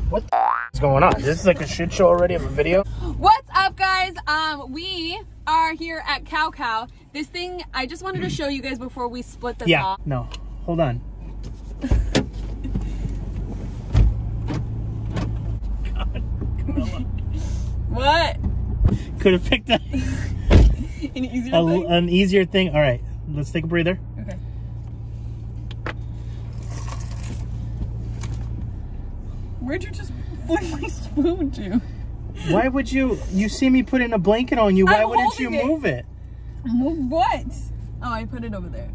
What the is going on? This is like a shit show already of a video. What's up, guys? We are here at Cow Cow. This thing, I just wanted to show you guys before we split this off. No, hold on. God, What? could have picked an easier thing. All right, let's take a breather. Okay. Where'd you just fling my spoon to? Why would you see me putting a blanket on you? Why wouldn't you move it? Move what? Oh, I put it over there.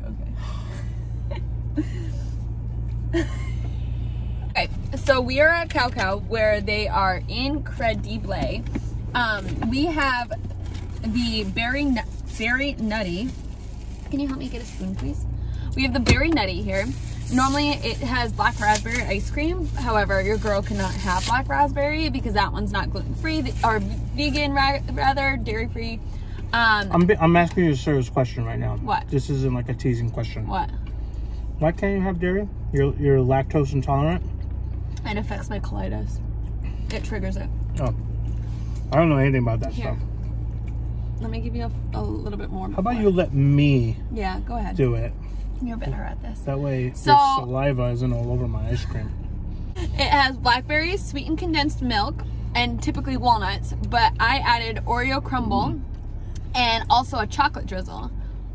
Okay. Okay, so we are at Cow Cow where they are incredible. We have the berry nutty. Can you help me get a spoon, please? We have the berry nutty here. Normally it has black raspberry ice cream. However, your girl cannot have black raspberry because that one's not gluten-free or vegan, rather dairy-free. I'm asking you a serious question right now. What? This isn't like a teasing question. What? Why can't you have dairy? You're lactose intolerant? It affects my colitis. It triggers it. Oh. I don't know anything about that Here. stuff. Let me give you a little bit more. How about you let me go ahead. do it? You're better at this. That way your saliva isn't all over my ice cream. It has blackberries, sweetened condensed milk, and typically walnuts, but I added Oreo crumble and also a chocolate drizzle.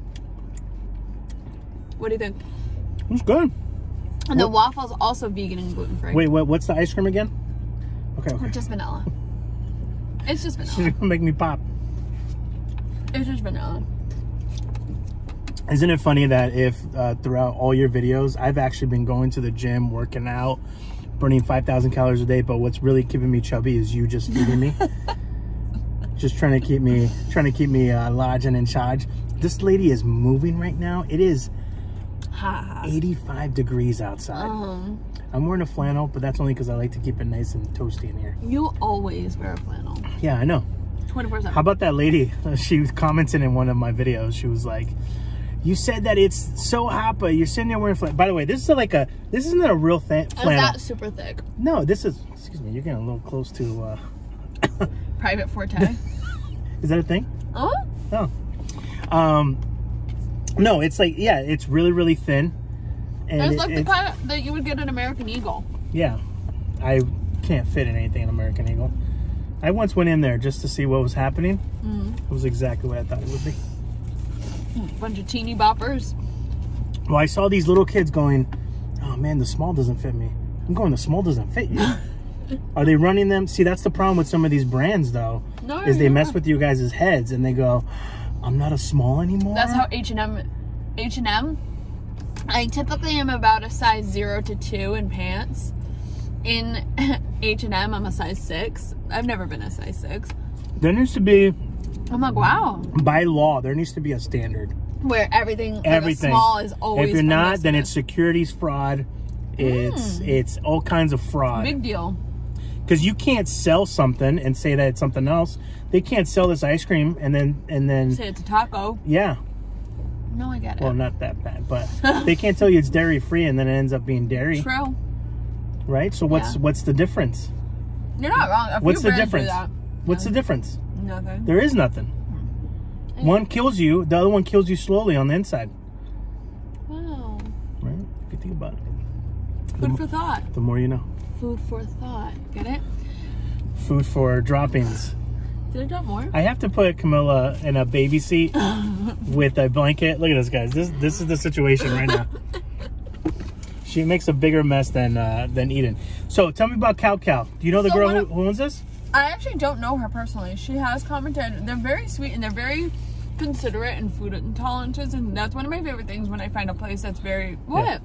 What do you think? It's good. And the waffle's also vegan and gluten-free. Wait, what's the ice cream again? Okay. Just vanilla. It's just vanilla. She's gonna make me pop. It's just vanilla. Isn't it funny that if throughout all your videos, I've actually been going to the gym, working out, burning 5,000 calories a day, but what's really keeping me chubby is you just feeding me. Just trying to keep me large and in charge. This lady is moving right now. It is 85 degrees outside. I'm wearing a flannel, but that's only because I like to keep it nice and toasty in here. You always wear a flannel. Yeah, I know. 24/7. How about that lady? She commented in one of my videos. She was like, "You said that it's so hot, but you're sitting there wearing flannel." By the way, this is this isn't a real flannel. Is that super thick? No, this is. Excuse me, you're getting a little close to. Private forte. Is that a thing? Oh. No, it's like, yeah, it's really, really thin. And it's like the kind that you would get an American Eagle. Yeah, I can't fit in anything in American Eagle. I once went in there just to see what was happening. It was exactly what I thought it would be. Bunch of teeny boppers. Well, I saw these little kids going, "Oh man, the small doesn't fit me." I'm going, the small doesn't fit you. Are they running them? See, that's the problem with some of these brands, though, is they mess with you guys' heads and they go, "I'm not a small anymore." That's how H&M. I typically am about a size 0 to 2 in pants. In H&M, I'm a size 6. I've never been a size 6. There needs to be. I'm like, wow. By law, there needs to be a standard where everything small is always. If you're not, then it's securities fraud. It's all kinds of fraud. Big deal. Because you can't sell something and say that it's something else. They can't sell this ice cream and then say it's a taco. Yeah. No, I get it. Well, not that bad, but they can't tell you it's dairy free and then it ends up being dairy. True. Right? So what's the difference? You're not wrong. What's the difference? What's the difference? Nothing. There is nothing. One kills you, the other one kills you slowly on the inside. Wow. Right? If you think about it. Food for thought. The more you know. Food for thought. Get it? Food for droppings. Did I drop more? I have to put Camilla in a baby seat with a blanket. Look at this, guys. This is the situation right now. She makes a bigger mess than Eden. So tell me about Cow Cow. Do you know the girl who owns this? I actually don't know her personally. She has commented. They're very sweet and they're very considerate and food intolerances, and that's one of my favorite things when I find a place that's very I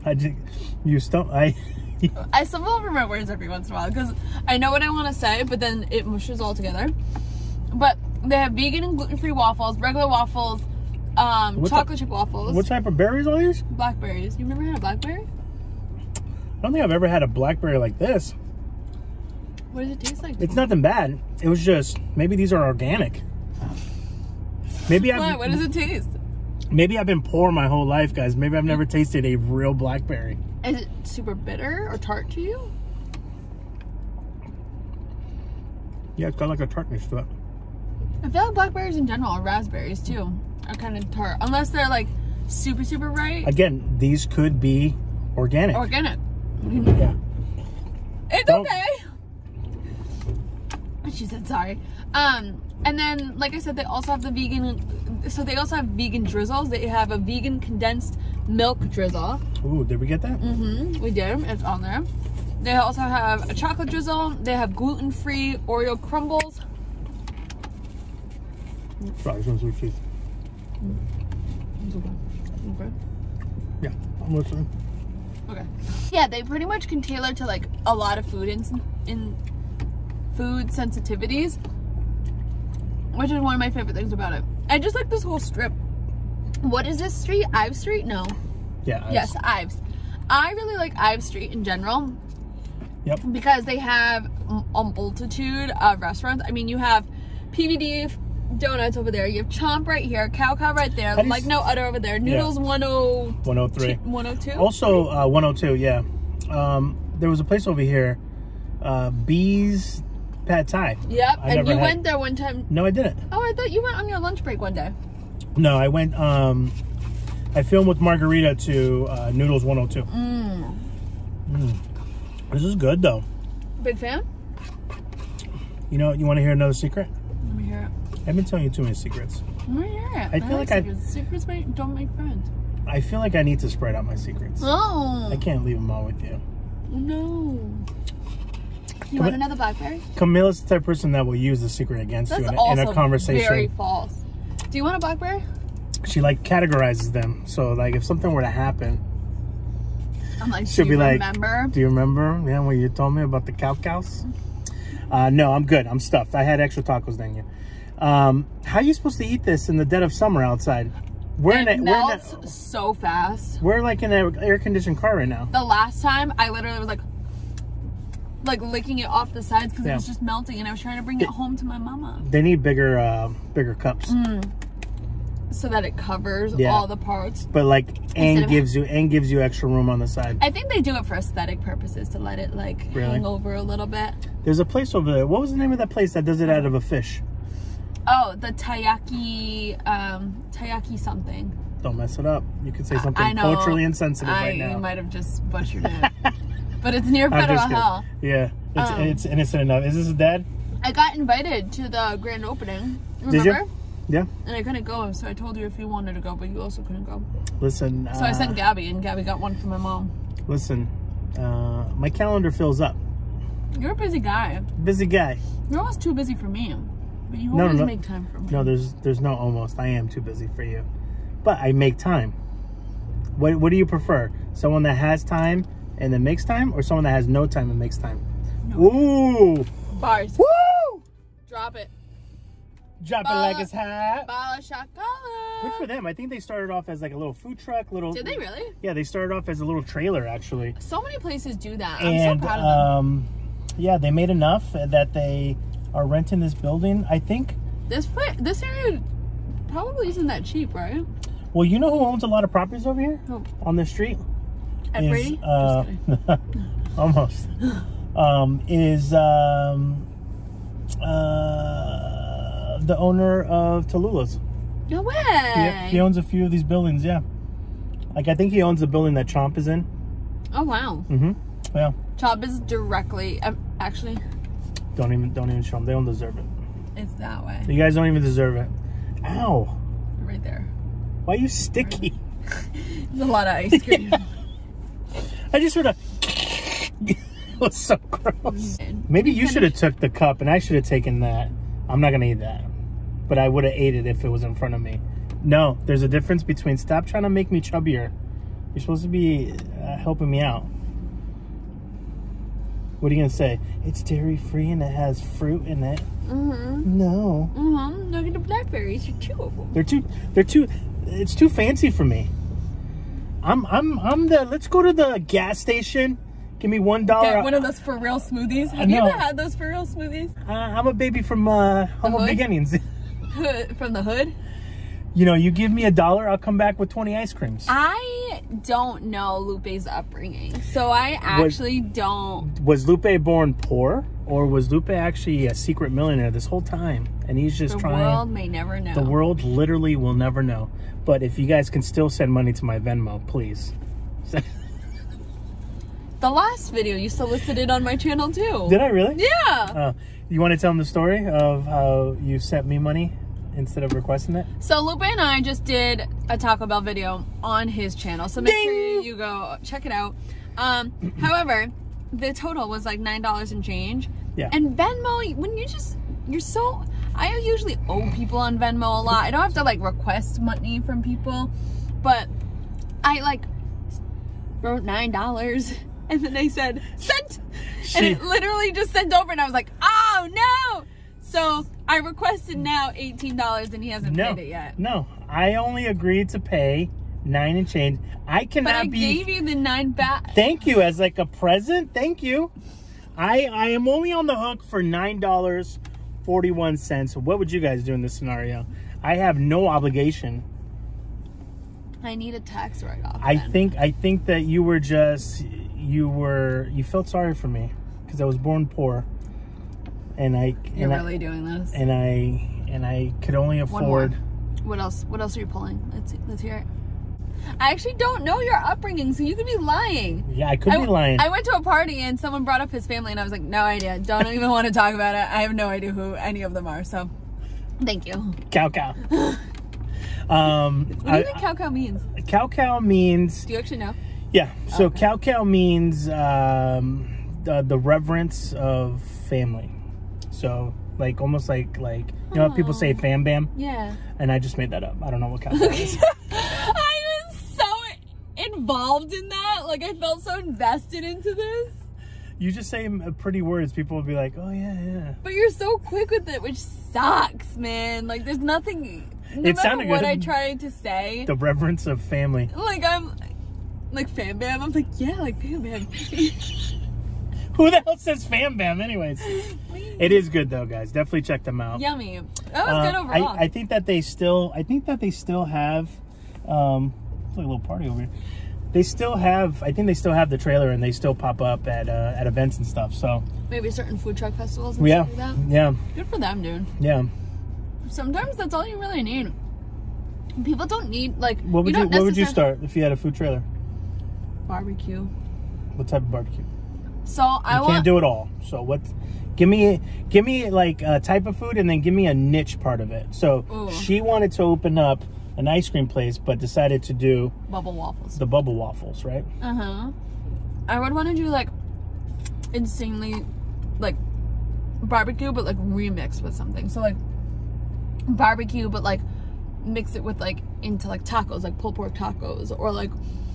stumble over my words every once in a while because I know what I want to say, but then it mushes all together. But they have vegan and gluten-free waffles, regular waffles, chocolate chip waffles. What type of berries are these? Blackberries. You never had a blackberry? I don't think I've ever had a blackberry like this. What does it taste like? It's nothing bad. It was just, maybe these are organic. Maybe what does it taste? Maybe I've been poor my whole life, guys. Maybe I've never tasted a real blackberry. Is it super bitter or tart to you? Yeah, it's got like a tartness to it. I feel like blackberries in general, or raspberries too, are kind of tart. Unless they're like super, super ripe. Again, these could be organic. Organic. Yeah. It's okay. She said sorry. And then, like I said, they also have the vegan, so they also have vegan drizzles. They have a vegan condensed milk drizzle. Ooh, did we get that? Mm-hmm, we did. It's on there. They also have a chocolate drizzle. They have gluten-free Oreo crumbles. Sorry, some sweet cheese. It's okay. Okay. Yeah, I'm listening. Okay. Yeah, they pretty much can tailor to like a lot of food in food sensitivities, which is one of my favorite things about it. I just like this whole strip. What is this street? Ives Street? No. Yeah. Yes, Ives. I really like Ives Street in general. Yep. Because they have a multitude of restaurants. I mean, you have PVD Donuts over there. You have Chomp right here. Cow Cow right there. Like No Other over there. Noodles 103. 102? Also 102, yeah. There was a place over here, Bees Pad Thai. Yep, and you went there one time. No, I didn't. Oh, I thought you went on your lunch break one day. No, I went, I filmed with Margarita to Noodles 102. This is good, though. Big fan? You know, you want to hear another secret? Let me hear it. I've been telling you too many secrets. Let me hear it. I feel like secrets don't make friends. I feel like I need to spread out my secrets. Oh. I can't leave them all with you. No. You want another blackberry? Camilla's the type of person that will use the secret against you in a conversation. Very false. Do you want a blackberry? She like categorizes them. So like if something were to happen, I'm like, she'll be like, remember? Do you remember? Yeah, when you told me about the cows? No, I'm good. I'm stuffed. I had extra tacos than you. How are you supposed to eat this in the dead of summer outside? It melts so fast. We're like in an air-conditioned car right now. The last time, I literally was like licking it off the sides because it was just melting, and I was trying to bring it home to my mama. They need bigger cups. So that it covers all the parts. But like, and gives you extra room on the side. I think they do it for aesthetic purposes, to let it like hang over a little bit. There's a place over there. What was the name of that place that does it out of a fish? Oh, the Taiyaki something. Don't mess it up. You could say something culturally insensitive right now. You might have just butchered it. But it's near Federal Hill. Yeah, it's innocent enough. Is this his dad? I got invited to the grand opening. Remember? Did you? Yeah. And I couldn't go, so I told you if you wanted to go, but you also couldn't go. Listen. So I sent Gabby, and Gabby got one for my mom. Listen, my calendar fills up. You're a busy guy. Busy guy. You're almost too busy for me. But you always make time for me. No, there's no almost. I am too busy for you. But I make time. What do you prefer? Someone that has time and then makes time, or someone that has no time and makes time? No. Ooh! Bars. Woo! Drop it. Drop it like it's hot. Bala shakala. Good for them. I think they started off as like a little food truck. Did they really? Yeah, they started off as a little trailer, actually. So many places do that. And, I'm so proud of them. Yeah, they made enough that they are renting this building, I think. This area probably isn't that cheap, right? Well, you know who owns a lot of properties over here? Who? On this street? Ed Brady? Almost. The owner of Tallulah's. No way. He owns a few of these buildings, yeah. Like, I think he owns the building that Chomp is in. Oh, wow. Mm-hmm. Yeah. Chomp is directly, actually. Don't even show them. They don't deserve it. It's that way. You guys don't even deserve it. Ow. Right there. Why are you sticky? There's a lot of ice cream. I just heard a... It was so gross. Maybe you should have took the cup and I should have taken that. I'm not going to eat that. But I would have ate it if it was in front of me. No, there's a difference between stop trying to make me chubbier. You're supposed to be helping me out. What are you going to say? It's dairy-free and it has fruit in it. Mm-hmm. No. Mm-hmm. Look at the blackberries. They're chewable. They're too, it's too fancy for me. Let's go to the gas station. Give me $1. Get one of those For Real smoothies. Have you ever had those For Real smoothies? I'm a baby from humble beginnings. From the hood? You know, you give me $1, I'll come back with 20 ice creams. I don't know Lupe's upbringing, so I actually don't. Was Lupe born poor, Or was Lupe actually a secret millionaire this whole time? And he's just trying... The world may never know. The world literally will never know. But if you guys can still send money to my Venmo, please. The last video, you solicited on my channel too. Did I really? Yeah. You want to tell them the story of how you sent me money instead of requesting it? So Lupe and I just did a Taco Bell video on his channel. So make sure you go check it out. However, the total was like $9 and change. Yeah. And Venmo, when I usually owe people on Venmo a lot. I don't have to like request money from people, but I like wrote $9 and then they said sent, and it literally just sent over, and I was like, oh no. So I requested now $18 and he hasn't paid it yet. No, I only agreed to pay $9 and change. I cannot But I gave you the $9 back. Thank you, as like a present. Thank you. I am only on the hook for $9.41. What would you guys do in this scenario? I have no obligation. I need a tax write-off. I think that you were just you felt sorry for me because I was born poor, and you're really doing this. And I could only afford. What else? What else are you pulling? Let's hear it. I actually don't know your upbringing, so you could be lying. Yeah, I could be lying. I went to a party and someone brought up his family, and I was like, no idea. Don't even want to talk about it. I have no idea who any of them are. So, thank you. Cow cow. What do you think cow cow means? Cow cow means. Do you actually know? Yeah. So okay. Cow cow means the reverence of family. So like almost like you know how people say fam bam? Yeah. And I just made that up. I don't know what cow cow is. Involved in that, like I felt so invested into this. You just say pretty words, people will be like, oh yeah. But you're so quick with it, which sucks, man. Like there's nothing, no matter what I tried to say, the reverence of family, like I'm like fam bam, I'm like, yeah, like fam bam. Who the hell says fam bam anyways? It is good though, guys. Definitely check them out. Yummy. That was good overall. I think that they still have it's like a little party over here. They still have, I think they still have the trailer, and they still pop up at events and stuff. So maybe certain food truck festivals and stuff like that. Yeah. Good for them, dude. Yeah. Sometimes that's all you really need. People don't need like. What would you start if you had a food trailer? Barbecue. What type of barbecue? So I can't do it all. So what? Give me like a type of food, and then give me a niche part of it. So she wanted to open up an ice cream place, but decided to do bubble waffles. The bubble waffles, right? I would want to do like insanely like barbecue, but like remixed with something. So like barbecue, but like mix it with like into like tacos, like pulled pork tacos, or like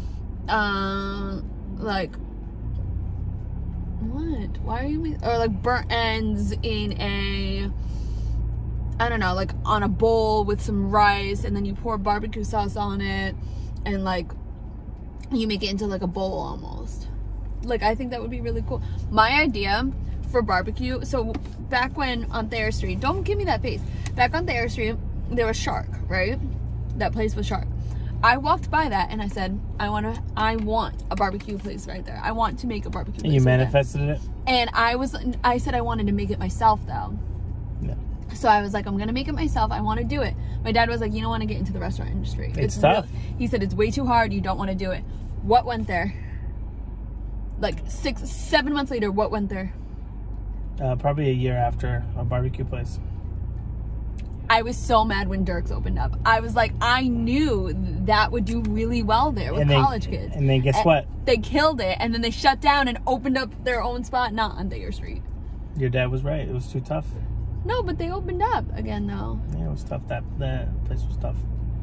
what? Why are you? Or like burnt ends in a. I don't know, like on a bowl with some rice, and then you pour barbecue sauce on it, and like you make it into like a bowl almost. Like I think that would be really cool. My idea for barbecue, so back when on Thayer Street, don't give me that face. Back on Thayer Street, there was Shark, right? That place was Shark. I walked by that and I said, I want a barbecue place right there. I want to make a barbecue place. And you manifested it? And I said I wanted to make it myself though. Yeah. So I was like, I'm gonna make it myself. I want to do it. My dad was like, you don't want to get into the restaurant industry. It's tough. He said it's way too hard. You don't want to do it. What went there? Like 6-7 months later, what went there? Probably a year after a barbecue place. I was so mad when Dirk's opened up. I was like, I knew that would do really well there with college kids. And then guess what? They killed it, and then they shut down and opened up their own spot, not on Thayer Street. Your dad was right. It was too tough. No, but they opened up again, though. Yeah, it was tough. That place was tough.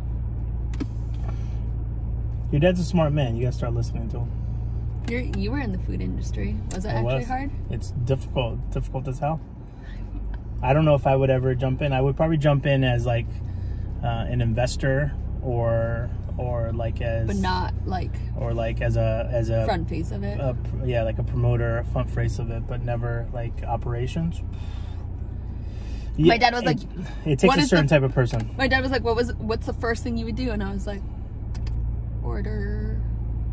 Your dad's a smart man. You gotta start listening to him. You were in the food industry. Was it actually hard? It's difficult as hell. I don't know if I would ever jump in. I would probably jump in as like an investor or like as, but not like, or like as a front face of it. Yeah, like a promoter, a front face of it, but never like operations. Yeah, my dad was like, it takes a certain type of person. My dad was like, what's the first thing you would do? And I was like, order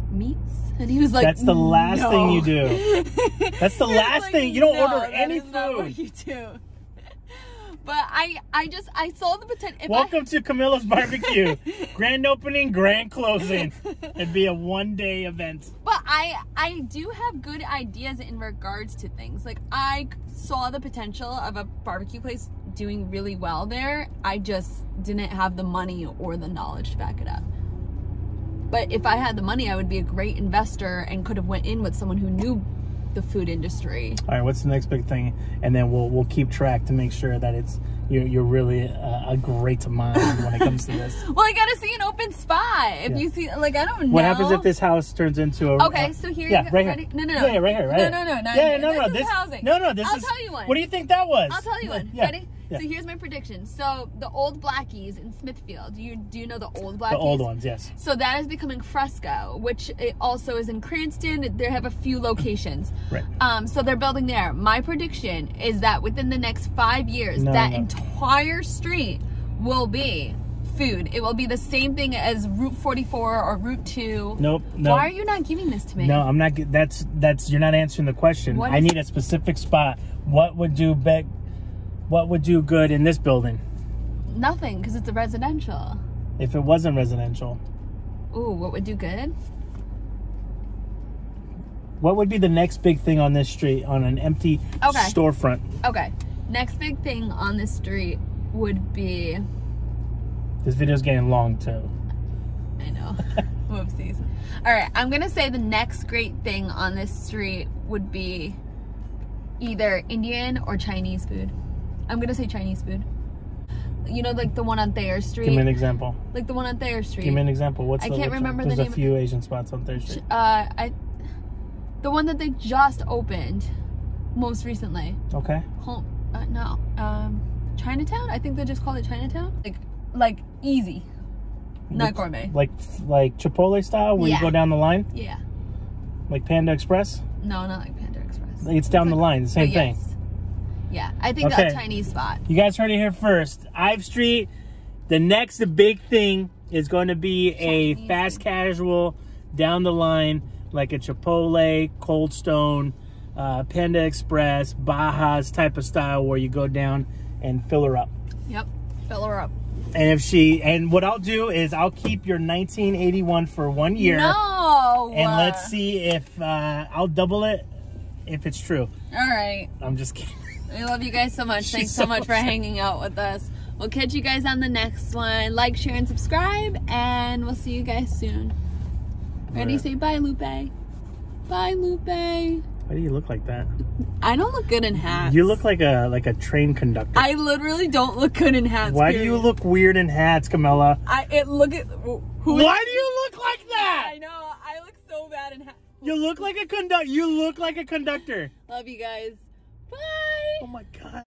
meats? And he was like, that's the last no. thing you do. That's the last like, thing. You don't no, order that any is not what food. you do. But I saw the potential. Welcome to Camilla's Barbecue. Grand opening, grand closing. It'd be a one-day event. But I do have good ideas in regards to things. Like, I saw the potential of a barbecue place doing really well there. I just didn't have the money or the knowledge to back it up. But if I had the money, I would be a great investor and could have went in with someone who knew the food industry. All right, what's the next big thing? And then we'll keep track to make sure that it's you're really a great mind when it comes to this. Well, I gotta see an open spot. If you see, like, I don't know. What happens if this house turns into a? Okay, so here. Yeah, you right ready? here. No, Yeah, right here, right here. No. Yeah, no. This is housing. No. This I'll is. tell you one. What do you think that was? I'll tell you one. Yeah. Ready? Yeah. So here's my prediction. So the old Blackies in Smithfield. Do you know the old Blackies? The old ones, yes. So that is becoming Fresco, which it also is in Cranston. They have a few locations. Right. So they're building there. My prediction is that within the next 5 years, that entire street will be food. It will be the same thing as Route 44 or Route 2. Nope. No. Why are you not giving this to me? No, I'm not. That's you're not answering the question. I need a specific spot. What would do good in this building? Nothing, because it's a residential. If it wasn't residential. Ooh, what would do good? What would be the next big thing on this street on an empty storefront? Okay. Next big thing on this street would be... This video's getting long too. I know. Whoopsies. All right, I'm going to say the next great thing on this street would be either Indian or Chinese food. I'm going to say Chinese food. You know, like the one on Thayer Street? Give me an example. Like the one on Thayer Street. Give me an example. I can't remember the name. There's a few Asian spots on Thayer Street. The one that they just opened most recently. Okay. Chinatown? I think they just call it Chinatown. Like easy. Not gourmet. Like Chipotle style where you go down the line? Yeah. Like Panda Express? No, not like Panda Express. It's down the line, the same thing. Yeah, I think that's a Chinese spot. You guys heard it here first. Ive Street, the next big thing is going to be a fast casual down the line, like a Chipotle, Cold Stone, Panda Express, Baja's type of style where you go down and fill her up. Yep, fill her up. And what I'll do is I'll keep your 1981 for 1 year. No! And let's see if I'll double it if it's true. All right. I'm just kidding. I love you guys so much. Thanks so much for hanging out with us. We'll catch you guys on the next one. Like, share, and subscribe, and we'll see you guys soon. Ready? Say bye, Lupe. Bye, Lupe. Why do you look like that? I don't look good in hats. You look like a train conductor. I literally don't look good in hats. Why do you look weird in hats, Camilla? Why do you look like that? I know. I look so bad in hats. You look like a conductor. You look like a conductor. Love you guys. Bye. Oh my God.